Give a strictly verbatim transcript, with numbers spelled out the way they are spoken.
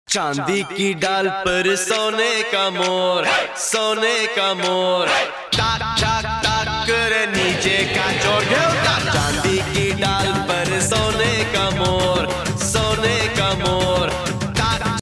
चांदी की डाल पर सोने का मोर, सोने का मोर, टाक टाक टाक करे नीचे का चोर। चांदी की डाल पर सोने का मोर।